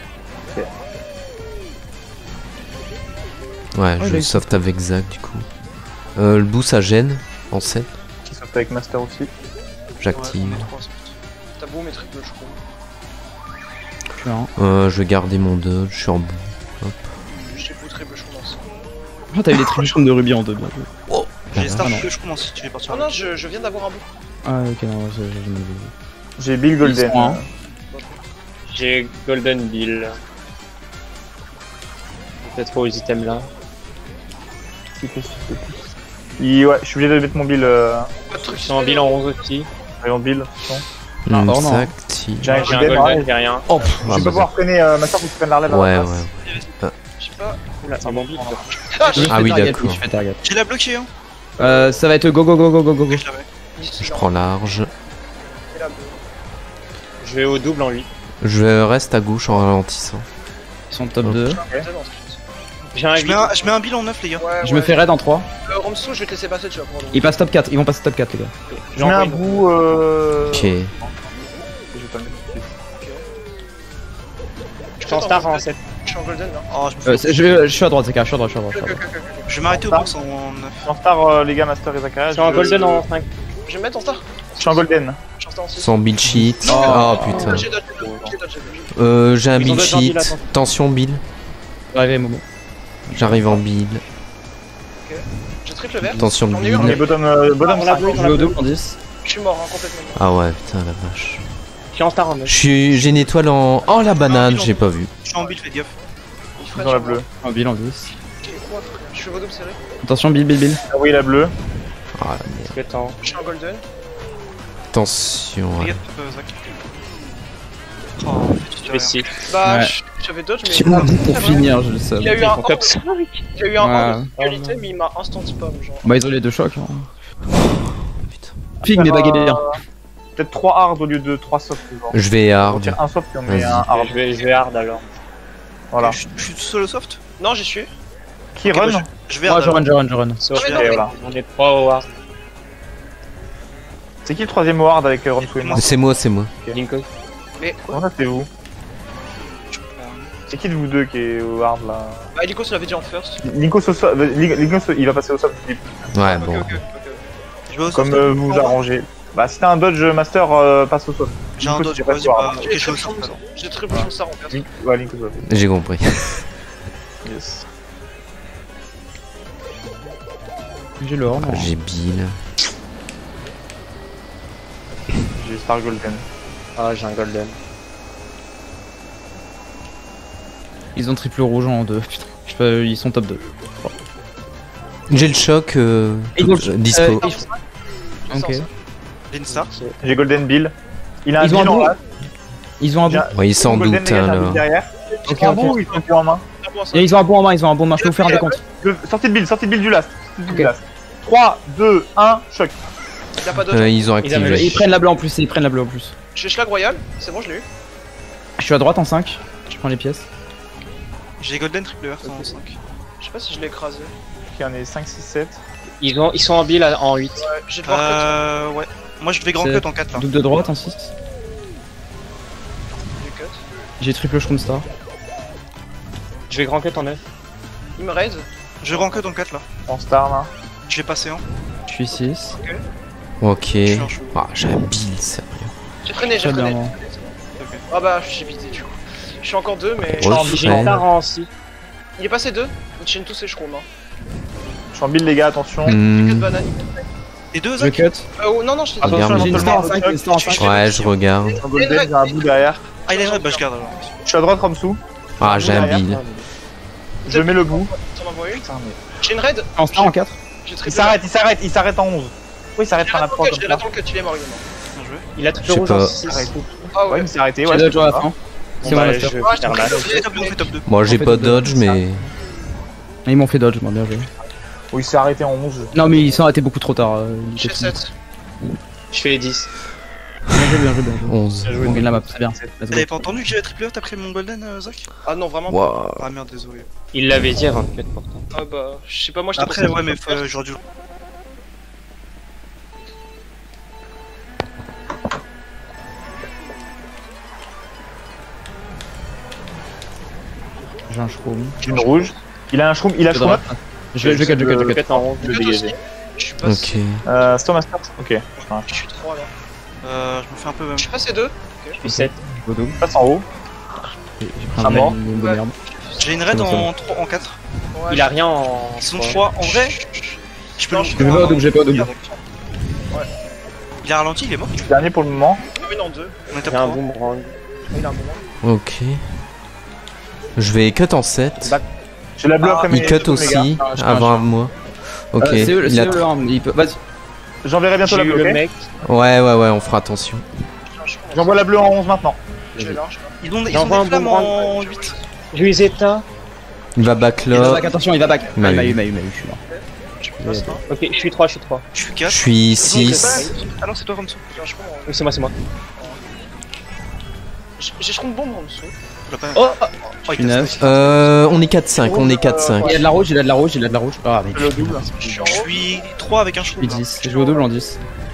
S6: Ouais,
S2: Oh,
S6: je
S2: il a-
S6: soft avec Zach du coup. Euh, le boost ça gêne en sept.
S5: Qui saute avec Master aussi.
S6: J'active.
S1: Ouais, on est trois, soft.
S4: T'as beau mes triples, je crois.
S2: Je suis un.
S6: Euh, je vais garder mon dodge, je suis en bout.
S4: J'ai beau triple, je commence.
S2: Oh, t'as eu les tributions de Ruby en deux, bien joué.
S1: J'ai
S2: Ah,
S1: Star
S2: non.
S1: que je commence si tu veux partir.
S4: Oh non, je, je viens d'avoir un bout.
S2: Ah, ok, non, j'ai j'ai mal vu.
S5: J'ai Bill Golden.
S2: Ils sont un.
S3: J'ai Golden Bill. Peut-être aux items là.
S5: Il- Ouais, je suis obligé de mettre mon Bill. Euh...
S4: Pas de truc
S3: Ils sont en Bill en onze aussi.
S5: Rayon Bill. Non.
S2: Ah, oh, non.
S6: Exact.
S5: J'ai un
S3: J'ai un
S5: Golden.
S3: Golden,
S5: ouais.
S3: j'ai rien.
S6: Oh, pff,
S5: Je
S6: ah,
S5: vais pas
S6: bah,
S5: pouvoir freiner euh, ma soeur pour que tu prennes la relève. à
S6: ouais,
S5: la
S6: ouais.
S5: place.
S4: Je sais pas.
S3: Oula, c'est mon Bill.
S4: Ah,
S2: Je
S4: j'ai
S2: fais
S6: Ah oui,
S2: target,
S6: d'accord.
S2: Je fais target.
S1: J'ai la bloqué, hein.
S2: Euh, ça va être go go go go go go go.
S1: Je l'avais.
S6: Je prends large.
S3: Je vais au double en huit.
S6: Je reste à gauche en ralentissant.
S2: Ils sont top deux.
S3: J'ai un
S1: Je
S3: huit.
S1: mets un, je mets un bill en neuf, les gars.
S4: Ouais,
S2: Je me fais raid en trois.
S4: Euh, Romso, je vais te laisser passer, tu vas prendre.
S2: Ils passent top quatre, ils vont passer top quatre, les gars.
S5: Je mets un bout. Euh...
S6: Ok.
S5: Je vais pas le mettre tout de suite.
S3: Je suis en star en sept.
S4: Je suis en Golden là.
S1: Oh, je me
S2: Euh,
S1: fais.
S2: c'est- je, je suis à droite, c'est carré, je suis à droite, je suis à droite. Je suis à
S4: Ok,
S2: droite.
S4: ok, ok, ok.
S1: Je vais m'arrêter au
S5: Star.
S1: box en neuf.
S5: Je suis en star, euh, les gars, Master et Zakaria.
S3: Je suis en Golden en cinq.
S4: Je vais me mettre en star.
S5: Je suis en Golden.
S4: Je suis en star en six.
S6: Sans build sheet.
S2: Oh.
S6: Oh putain.
S4: J'ai dodge, j'ai dodge, j'ai dodge, j'ai dodge.
S6: Euh, j'ai un
S3: Ils ont
S6: build
S3: déjà dit
S6: sheet.
S3: là, attention.
S6: Tension Bill.
S2: Je vais arriver, Momo.
S6: J'arrive en build.
S4: J'ai triple vert.
S6: Attention
S4: J'en ai eu
S6: Bill.
S4: un.
S5: On est bottom, euh, bottom
S3: On l'a
S5: cinq.
S3: bleu,
S2: Je vais au double en dix.
S4: Je suis mort, hein, complètement.
S6: Ah ouais, putain la vache.
S3: Je suis en star en neuf.
S6: Je suis, j'ai une étoile en. Oh la banane, j'ai pas vu.
S1: Je suis en bill, fais gaffe.
S4: Il freine
S5: Dans la
S4: sur moi.
S5: bleue.
S2: En bill en dix.
S4: J'ai quoi, frère? Je fais vos doubles serrés.
S2: Attention, bill, bill, bill.
S5: Ah oui, la bleue.
S6: Ah la merde.
S3: Je vais t'en.
S4: Je suis en Golden.
S6: Attention.
S1: Fais
S6: Ouais.
S1: gaffe, euh, Zach. Oh,
S3: Je vais six.
S4: Bah,
S2: Ouais.
S4: je- j'avais dodge, mais.
S2: Tu m'as dit pour finir, je le sais.
S4: Il y a eu
S3: Ils
S4: un
S3: font top cinq.
S4: Il y a eu un
S2: Ouais.
S4: un de qualité, mais il m'a instant spam, genre.
S2: Bah, ils ont les deux chocs. Hein.
S6: Putain.
S2: Ping, mais baguette bien.
S5: Peut-être trois hard au lieu de trois soft. Genre.
S6: Je vais
S5: On
S6: hard.
S5: tire un soft et on met
S6: Vas-y.
S5: un hard.
S3: Je vais, je vais hard alors.
S5: Voilà.
S1: Je je suis tout seul au soft.
S4: Non, j'y suis.
S5: Qui
S1: Ok,
S5: run
S1: bah, je, je vais
S2: Moi,
S1: hard,
S2: je run,
S1: alors.
S2: je run, je run.
S3: Sauf
S4: Ah, mais
S3: que
S4: non, mais-
S5: voilà.
S3: on est trois au hard.
S5: C'est qui le troisième hard avec euh, Romsou et moi?
S6: C'est moi, c'est moi.
S3: Linko.
S4: Mais quoi?
S5: Comment ça c'est vous? C'est qui de vous deux qui est au hard là?
S4: Bah, Eliko, se l'avait dit en first.
S5: Linkos au soft, Linkos il va passer au soft
S6: Ouais,
S4: Ok,
S6: bon.
S4: ok, ok.
S1: Je vais au soft.
S5: comme euh, vous vous arrangez. Bah si t'as un dodge master, euh, passe au soft.
S1: J'ai un
S5: Linkos,
S1: dodge,
S5: il va
S1: vas-y,
S5: pas
S1: bah.
S5: pouvoir.
S1: Ok, je suis au soft. alors.
S4: J'ai triple chance star en first.
S5: Link- Ouais, Linkos va faire.
S6: J'ai compris.
S5: Yes.
S2: J'ai le horn.
S6: J'ai Bill.
S5: J'ai Star Golden.
S3: Ah, j'ai un Golden.
S2: Ils ont triple rouge en deux. Putain, je peux- ils sont top deux.
S6: J'ai le choc. Euh,
S2: Et donc,
S6: euh, dispo.
S2: euh,
S4: Ok.
S2: Ok.
S1: J'ai une star.
S5: J'ai Golden Bill. Il a un
S2: Ils ont un
S5: bill en
S2: bout.
S5: hard.
S2: Ils ont un bout.
S5: J'ai-
S6: Ouais, sans
S5: Golden,
S6: doute
S5: les gars, j'ai un
S6: alors.
S5: bill derrière.
S2: Ok,
S5: Ils sont en
S2: ok.
S5: bout ou ils sont en main?
S2: Et ils ont un bon en main, ils ont un bon main. Je peux vous faire un décompte.
S5: Le- Sortie de bill, sortie de bill du last. Sortie de bill
S2: Ok.
S5: du last. trois, deux, un, choc.
S4: Il a pas dodge.
S6: Euh, ils ont
S3: Ils avaient-
S6: activé.
S2: Ils prennent la bleue en plus, ils prennent la bleue en plus.
S4: J'ai schlag royal, c'est bon, je l'ai eu.
S2: Je suis à droite en cinq. Je prends les pièces.
S1: J'ai golden triple vert en cinq.
S4: Je sais pas si je l'ai écrasé.
S5: Ok, on est cinq, six, sept.
S3: Ils, ont, ils sont en bill à- en huit.
S4: Ouais, j'ai devoir cut.
S1: Euh, ouais. Moi je vais grand
S2: C'est-
S1: cut en quatre là.
S2: Double de droite en six.
S4: J'ai cut.
S2: J'ai triple Shroom Star.
S3: Je vais grand cut en neuf.
S4: Il me raise.
S1: Je grand cut en quatre là.
S5: En star là.
S1: Je vais passer un.
S2: Je suis six.
S6: Ok.
S1: Je suis un chou.
S6: Ah, j'ai un Bill, sérieux.
S4: J'ai freiné, j'ai
S2: Très bien.
S4: freiné.
S2: moi.
S1: Ok.
S4: Ah bah, j'ai bité du coup. Je suis encore deux, mais.
S6: Ouais.
S3: J'ai une star en six.
S4: Il est passé deux. Il chaîne tous ses shrooms. Hein.
S5: Je suis en bill les gars, attention.
S4: Cut
S6: Hmm.
S4: banane.
S1: Et deux
S2: Je
S1: Zach.
S2: cut.
S4: Euh, oh, non, non, je t'ai dit.
S5: Attention,
S6: Regarde,
S2: J'ai une
S5: éventuellement,
S2: star en cinq,
S5: choc.
S2: une star en cinq.
S6: Ouais, je regarde.
S5: En Golden, j'ai un bout derrière.
S1: Ah il est red, bah je garde alors.
S5: Je suis à droite, Ramsou.
S6: Ah, j'ai un Bill.
S5: Je mets le bout.
S4: T'en envoies une.
S5: Putain, mais.
S4: J'ai une raid.
S2: En star en quatre.
S4: J'ai
S5: Il
S4: triple.
S5: s'arrête, il s'arrête, il s'arrête en onze. Oui, il s'arrête
S4: Je
S5: par la
S4: l'attends
S5: trois
S4: le
S5: comme
S4: cut, je
S5: ça.
S4: l'attends le cut, il est mort, il est mort.
S1: Bien joué.
S3: Il a
S6: Je
S3: triple
S6: sais
S3: rouge en
S6: pas.
S3: six.
S4: Ah
S5: Ouais,
S4: ouais.
S5: mais c'est arrêté,
S2: J'ai
S5: ouais.
S2: dodge à la
S5: c'est
S2: fin. C'est
S3: Bon,
S2: mon
S3: bah,
S2: master.
S3: je vais
S4: Ah,
S3: faire
S4: je
S3: là.
S4: t'ai
S1: On fait top deux, on fait top deux.
S6: Moi, j'ai
S2: En fait,
S6: pas
S2: de-
S6: dodge, mais.
S2: Ils m'ont fait dodge, moi, bien joué.
S5: Oui, il s'est arrêté en onze.
S2: Non, mais ils sont arrêtés beaucoup trop tard. euh, ils
S4: J'ai
S2: étaient finis.
S4: sept.
S3: Je fais les dix.
S2: Bien joué, bien joué, bien joué.
S6: onze.
S2: On gagne la map, c'est bien. Let's go.
S1: T'avais pas entendu que j'avais triple vert après mon golden euh, Zach?
S4: Ah non, vraiment.
S6: Waouh.
S1: Ah merde, désolé.
S3: Il l'avait dit à vingt-quatre pourtant.
S4: Ah bah, je sais pas, moi j'étais
S1: Après
S4: passé
S1: ouais
S4: sur
S1: mais
S4: le
S1: faut-
S4: first.
S1: j'aurais dû.
S2: J'ai un Shroom.
S5: J'ai une rouge. Il a un shroom, il a
S2: De
S5: shroom.
S2: droite. Je vais, je cut, je cut, je cut.
S3: Cut en onze, je vais
S4: Cut aussi.
S3: dégager.
S4: Je suis passé.
S6: Ok.
S5: Euh, Stormaster. Ok.
S4: Je suis trois là.
S1: Euh, je me fais un peu même.
S4: Je suis passé deux.
S3: Je suis sept.
S2: Go double.
S5: Passe en haut.
S2: J'ai pris
S5: Ah
S2: un
S5: bon
S2: mail de
S4: Ouais.
S2: merde.
S1: J'ai une raid
S2: C'est bon,
S1: en trois, en quatre.
S4: Ouais, Ouais,
S3: Il a rien en.
S1: Ils sont trois. En vrai, je peux le
S2: J'ai pas au double, j'ai pas au double.
S1: Il a ralenti, il est mort.
S5: Dernier pour le moment.
S4: Une en deux.
S1: On est
S3: Il a un
S1: top trois.
S3: boomerang.
S4: Il a un moment.
S6: Ok. Je vais cut en sept.
S3: Back.
S5: J'ai la bleue
S1: Ah,
S5: après mes
S6: Il cut
S5: mes gars.
S6: aussi,
S2: Ah, je
S6: avant moi. Ok,
S2: Euh, c'est eux,
S6: il
S2: c'est
S6: a
S2: eux,
S6: tr-
S2: le arme, il peut. Vas-y.
S5: J'enverrai bientôt
S3: J'ai
S5: la
S3: eu
S5: bleue,
S3: le
S5: ok.
S3: mec.
S6: Ouais, ouais, ouais, on fera attention.
S5: J'envoie la bleue en onze maintenant.
S4: Je vais là, je vais là.
S1: Ils ont, ils
S3: J'envoie
S1: ont
S3: un
S1: des flammes
S3: boomerang.
S1: en huit.
S3: Je lui ai éteint.
S6: Il va
S2: Il va
S6: backlog.
S2: back, attention, il va back.
S6: Il m'a
S2: Ah, il m'a
S6: eu.
S2: eu, il m'a eu, il m'a eu, je suis mort.
S1: Je passe là.
S3: Ok, je suis trois, je suis trois.
S1: Je suis
S6: Je
S1: quatre.
S6: suis
S1: Ils ont des
S6: six.
S1: balles. Ah non, c'est toi comme ça.
S4: Je prends.
S3: Oui, c'est moi, c'est moi.
S4: J'ai j'ai je compte bombe en dessous.
S1: Tu l'as pas.
S3: Oh,
S1: Oh,
S2: Je suis
S1: il t'a
S2: neuf.
S1: stressé.
S6: Euh, on est quatre cinq, on est quatre cinq.
S2: Il a de la rouge, il a de la rouge, il a de la rouge. Ah, mais
S5: Le double.
S4: Je suis en
S1: Je
S4: haut.
S1: suis trois avec un
S2: je
S1: cheveu.
S2: suis dix. J'ai joué au double en dix.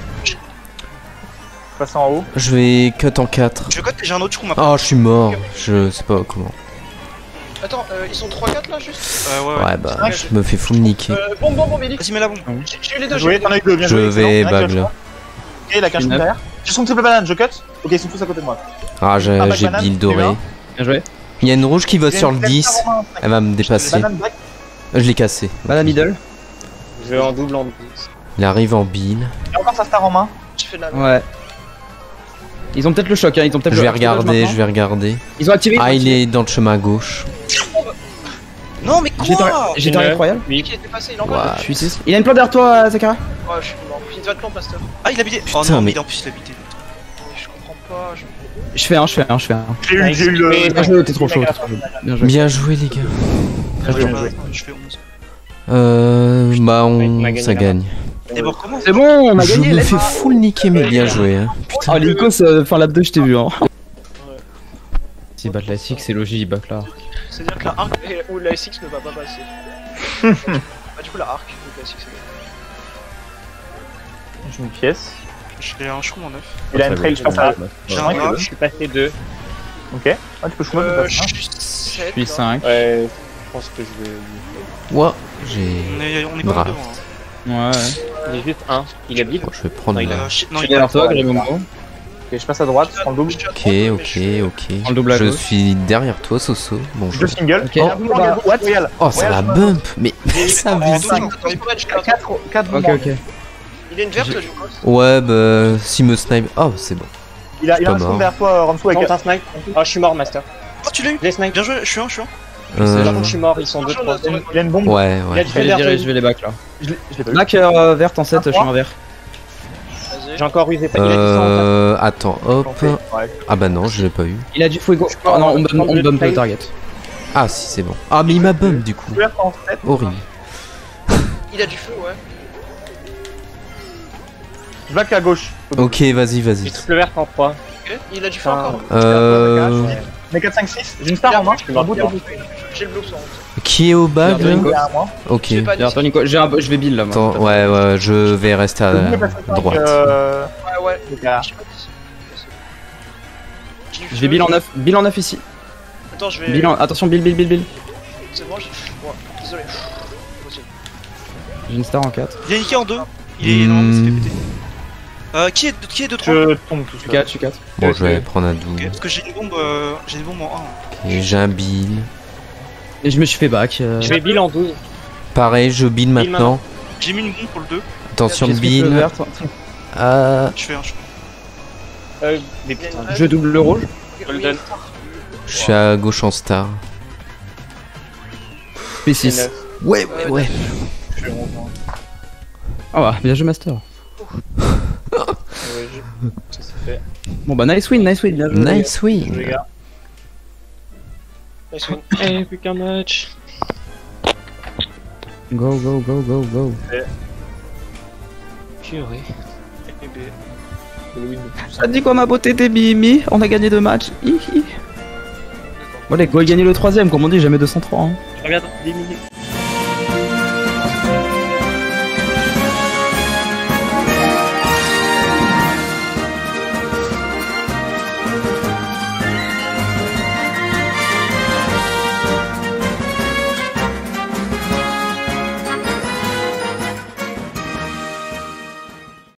S5: Passe en haut.
S6: Je vais cut en quatre.
S1: Je cote, j'ai un autre chou maintenant.
S6: Oh, je suis mort. Je sais pas comment.
S4: Attends, euh, ils sont trois quatre là juste.
S1: Euh, ouais, ouais.
S6: Ouais, bah, je me fais full niquer.
S4: Euh, bombe, bombe, bombe, Elix.
S1: Vas-y, mets la bombe.
S4: J'ai j'ai eu les deux,
S5: Bien
S4: j'ai
S5: joué,
S4: eu les
S5: t'en
S4: deux.
S5: as eu deux, bien
S6: Je
S5: joué.
S6: vais
S5: excellent.
S6: bag là.
S5: Ok, il a qu'un chou
S2: neuf.
S5: derrière. J'ai son triple banane, je cut. Ok, ils sont tous à côté de moi.
S6: Ah, j'ai
S5: Ah, back
S6: j'ai
S5: banane,
S6: bill
S5: tu
S6: doré.
S5: l'as
S2: Bien joué.
S6: Il y a une rouge qui va
S5: J'ai
S6: sur
S5: une
S6: le
S5: flèche
S6: dix.
S5: par en main.
S6: Elle va me dépasser.
S5: Banane back.
S6: Je l'ai cassé.
S2: Banana middle.
S3: je vais en double en dix.
S6: Il arrive en bill.
S5: Il a encore sa star en main.
S4: J'ai fait de la
S2: Ouais. Ils ont peut-être le choc, hein. Ils ont peut-être
S6: Je
S2: le
S6: vais regarder,
S2: maintenant.
S6: je vais regarder.
S2: Ils ont activé.
S6: Ah,
S2: ils ont
S6: il
S2: activé.
S6: est dans le chemin gauche.
S2: Non, mais
S1: J'ai
S2: quoi J'ai
S3: Une
S2: un
S3: neuf.
S2: incroyable.
S3: Oui.
S4: Qui était passé, il a encore.
S6: Ouah.
S2: Je suis six. Il a une plante derrière toi, Zakara.
S4: Ouais, je suis mort. Il va te plan, Pasteur.
S1: Ah, il a bidé. Oh
S6: Putain,
S1: non,
S6: mais-
S1: mais il a en plus il a bidé.
S4: Je comprends pas. Je...
S2: Je fais un, je fais un, je fais un.
S5: J'ai eu, j'ai eu le.
S2: Bien joué, t'es trop chaud. t'es trop chaud. Bien joué.
S6: Bien joué, les gars.
S5: Bien joué, bien joué.
S1: Je fais onze.
S6: Euh, bah,
S3: on a
S6: on,
S3: gagné
S6: ça
S3: là.
S6: gagne.
S1: Et bon, comment
S2: C'est bon, on a
S6: Je
S2: gagné.
S6: me
S2: let's
S6: fais
S2: go.
S6: full niquer, mais bien joué. Hein.
S2: Oh, Linko, euh, fin lap deux, je t'ai vu. Hein. S'ils battent la six, c'est logique, ils battent là.
S4: C'est-à-dire que la arc et- ou la S X ne va pas passer. Bah, du coup, la arc ou la S X c'est
S5: J'ai une pièce.
S1: J'ai un chou en neuf.
S5: Il a une trail, je passe à.
S1: J'ai
S5: Ouais,
S1: un
S5: que
S1: bras.
S5: deux.
S3: Je suis passé deux.
S5: Ok. Ah, tu peux choumer
S4: Euh,
S5: de
S4: je
S5: toute façon.
S4: suis sept.
S2: Je suis
S4: là.
S2: cinq.
S3: Ouais, je pense que je vais.
S6: Ouah, j'ai.
S1: On est, on est pas
S6: Draft.
S1: devant. Hein.
S2: Ouais, ouais.
S3: Il est juste un. Il est bip.
S6: Bon, je vais prendre
S3: Non, il
S6: la.
S1: Euh, shit, non,
S2: Je suis
S1: il est
S2: derrière toi, Grégomo.
S5: Ok, je passe à droite, je prends le double.
S4: Je suis à
S6: Ok,
S4: trente, mais
S6: ok,
S4: je suis-
S6: ok.
S2: Prends le double à
S6: Je
S2: gauche.
S6: suis derrière toi, Soso. Bonjour.
S5: Deux singles.
S2: Ok.
S5: Oh, bah, what Royal.
S6: Oh, ça la bump, mais ça
S1: en
S6: vise.
S1: douze.
S4: Attends, c'est pas mal, je suis à trente.
S5: quatre quatre
S2: Ok, ok.
S4: Il est une verte, du coup.
S6: Ouais, bah, s'il me snipe. Oh, c'est bon.
S5: Il a, il a
S6: Pas
S5: un
S6: mort.
S5: second derrière toi, Ramsou, avec.
S3: Tente un snipe. Oh, je suis mort, Master.
S1: Oh, tu l'as eu
S3: Je l'ai snipe.
S1: Bien joué, je suis un, je suis un.
S3: Par
S6: Euh,
S3: contre, je suis mort. Ils sont deux, trois.
S5: Il a une- il a une bombe.
S6: ouais,
S3: Il a
S6: ouais.
S3: du
S2: Je
S3: feu
S2: vais les
S3: vert.
S2: virer, je vais les back là.
S5: Je l'ai je l'ai pas eu.
S2: Black euh, verte en sept, je suis en vert.
S4: Vas-y.
S3: J'ai encore usé. Il a dit
S6: Euh. Attends, hop.
S5: Ouais.
S6: Ah bah non, je l'ai pas eu.
S2: Il a du fuego. Oh non, on bump, on bump le target.
S6: Ah, si, c'est bon. Ah, mais il m'a bump du coup.
S5: Ouvert en sept.
S6: Horrible.
S4: Il a du feu, ouais.
S5: Je back à gauche.
S6: Ok, vas-y, vas-y.
S3: J'ai triple vert en trois.
S4: Ok. Il a du feu
S3: Ah.
S4: encore.
S6: Euh.
S5: Mais quatre, cinq, six. J'ai une star en main.
S3: suis mort.
S5: Un bout de-
S4: J'ai le blue sans honte.
S6: Qui est au bag
S2: Bien,
S6: là
S2: Nico.
S5: derrière moi.
S6: Ok.
S4: J'ai pas
S2: Derrière
S4: dit.
S2: toi, Nico. J'ai un, je vais build là. Moi.
S6: Attends, ouais, ouais, je vais rester à
S5: Le double passe à cinq,
S6: droite.
S5: euh,
S4: Ouais, ouais.
S5: derrière.
S4: J'ai pas dit. J'ai du
S2: Je
S4: feu.
S2: vais build en neuf. Build en neuf ici.
S4: Attends, je vais.
S2: Build en... Attention, build, build, build, build.
S4: C'est bon, j'ai. Ouais, désolé. Possible.
S2: J'ai une star en quatre.
S1: Il est niqué en deux. Il est. Non, mais c'est
S6: Hmm.
S1: fait péter. Euh, qui est, qui est de trois
S5: Je tombe tout
S2: Je suis
S5: seul.
S2: quatre, je suis quatre.
S6: Bon, je vais prendre un
S1: Ok,
S6: double.
S1: parce que j'ai une bombe, euh, j'ai une bombe en un.
S6: Ok, j'ai un bill.
S2: Et je me suis fait back. euh,
S3: Je vais bill en douze.
S6: Pareil, je bill maintenant.
S1: J'ai mis une bombe pour le deux.
S6: Attention,
S2: j'ai triple
S6: bill.
S2: verte.
S6: Ah,
S1: Je fais un, je fais
S3: Euh, mais putain.
S2: Je double le rouge.
S3: Golden.
S6: je suis à gauche en star.
S2: P
S3: C'est
S2: six.
S3: neuf.
S6: Ouais, ouais, ouais.
S2: Ah bah, bien joué, Master.
S3: Ouais, je- Ça c'est fait.
S2: Bon bah, nice win, nice win. Bien joué.
S6: Nice win.
S5: Les gars.
S4: Nice win.
S3: Eh, plus qu'un match.
S2: Go, go, go, go, go.
S3: Purée.
S4: Et B.
S2: Ça te dit quoi, ma beauté des Mimi? On a gagné deux matchs. Hihi. Bon, allez, go gagner le troisième, comme on dit, jamais deux cent trois. Hein.
S3: Je reviens dans dix minutes.